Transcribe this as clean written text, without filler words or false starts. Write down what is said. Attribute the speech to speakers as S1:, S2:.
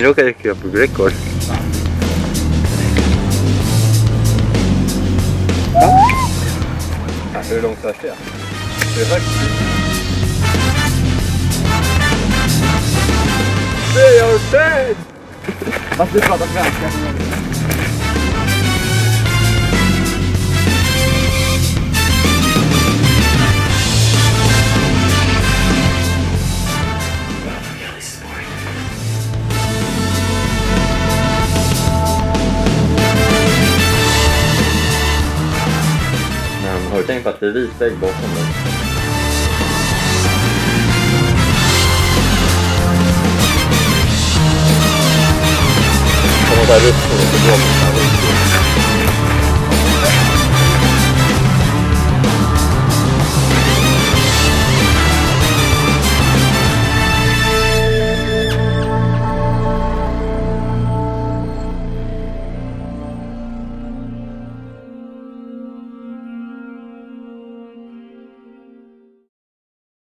S1: Nu råkade jag skriva på rekord.
S2: Hur långt hörs det? Det är högt.
S1: They are dead!
S2: Fast du pratar svenska.
S1: Men har du tänkt på att det är vit vägg bakom dig? Kommer där upp och så går man